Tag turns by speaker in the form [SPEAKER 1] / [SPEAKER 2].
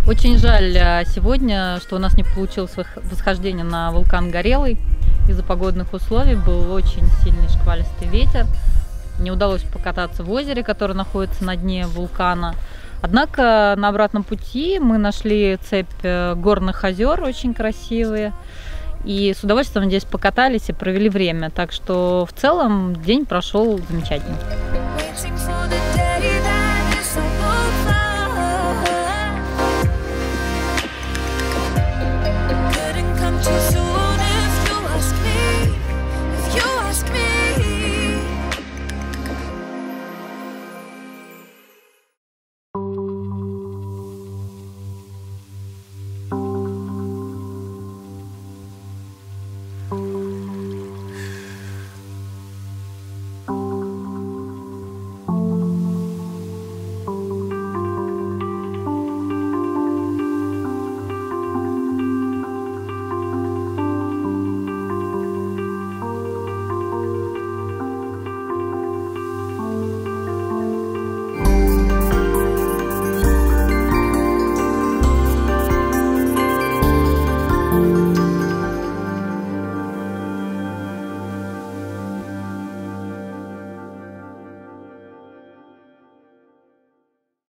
[SPEAKER 1] Очень жаль сегодня, что у нас не получилось восхождение на вулкан Горелый. Из-за погодных условий был очень сильный шквалистый ветер. Не удалось покататься в озере, которое находится на дне вулкана. Однако на обратном пути мы нашли цепь горных озер, очень красивые. И с удовольствием здесь покатались и провели время. Так что в целом день прошел замечательно.